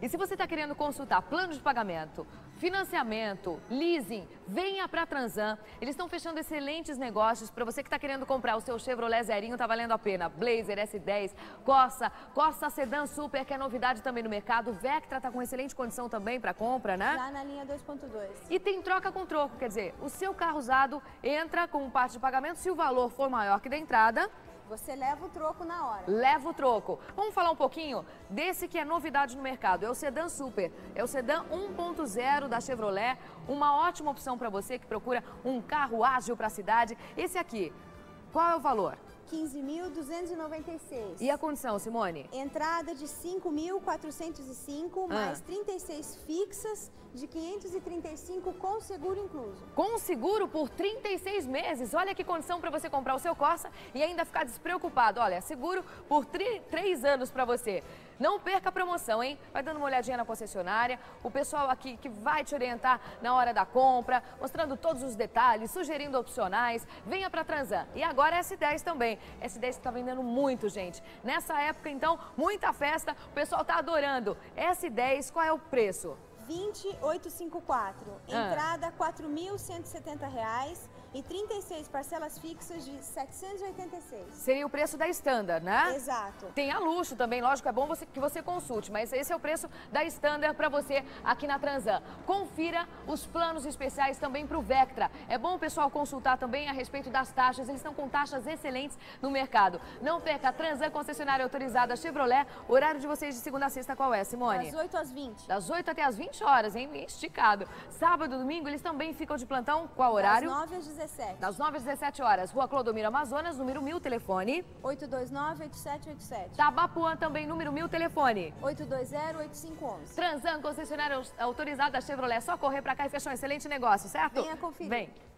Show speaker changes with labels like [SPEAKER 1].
[SPEAKER 1] E se você está querendo consultar plano de pagamento, financiamento, leasing, venha para a Transan. Eles estão fechando excelentes negócios para você que está querendo comprar o seu Chevrolet zerinho, tá valendo a pena. Blazer, S10, Corsa Sedan Super, que é novidade também no mercado. Vectra está com excelente condição também para compra, né?
[SPEAKER 2] Já na linha 2.2.
[SPEAKER 1] E tem troca com troco, quer dizer, o seu carro usado entra com parte de pagamento. Se o valor for maior que da entrada,
[SPEAKER 2] você leva o troco na hora.
[SPEAKER 1] Leva o troco. Vamos falar um pouquinho desse que é novidade no mercado. É o Sedan Super. É o Sedan 1.0 da Chevrolet. Uma ótima opção para você que procura um carro ágil para a cidade. Esse aqui, qual é o valor?
[SPEAKER 2] 15.296.
[SPEAKER 1] E a condição, Simone?
[SPEAKER 2] Entrada de 5.405, mais 36 fixas de 535 com seguro incluso.
[SPEAKER 1] Com seguro por 36 meses. Olha que condição para você comprar o seu Corsa e ainda ficar despreocupado. Olha, seguro por 3 anos para você. Não perca a promoção, hein? Vai dando uma olhadinha na concessionária. O pessoal aqui que vai te orientar na hora da compra, mostrando todos os detalhes, sugerindo opcionais. Venha para Transan. E agora S10 também. S10 que está vendendo muito, gente. Nessa época, então, muita festa. O pessoal está adorando. S10, qual é o preço?
[SPEAKER 2] 20.854. Entrada R$ 4.170 e 36 parcelas fixas de 786.
[SPEAKER 1] Seria o preço da Standard, né?
[SPEAKER 2] Exato.
[SPEAKER 1] Tem a luxo também, lógico, é bom que você consulte, mas esse é o preço da Standard para você aqui na Transan. Confira os planos especiais também para o Vectra. É bom o pessoal consultar também a respeito das taxas, eles estão com taxas excelentes no mercado. Não perca, a Transan, concessionária autorizada Chevrolet. O horário de vocês de segunda a sexta qual é, Simone?
[SPEAKER 2] Das 8 às 20.
[SPEAKER 1] Das 8 até as 20 horas, hein? Esticado. Sábado e domingo eles também ficam de plantão. Qual horário?
[SPEAKER 2] Das 9 às 17.
[SPEAKER 1] Das 9 às 17 horas. Rua Clodomiro Amazonas, número 1000, telefone
[SPEAKER 2] 829-8787.
[SPEAKER 1] Tabapuã também, número 1000, telefone
[SPEAKER 2] 820-8511.
[SPEAKER 1] Transan, concessionária autorizada Chevrolet. Só correr pra cá e fechar um excelente negócio, certo?
[SPEAKER 2] Venha conferir.
[SPEAKER 1] Vem.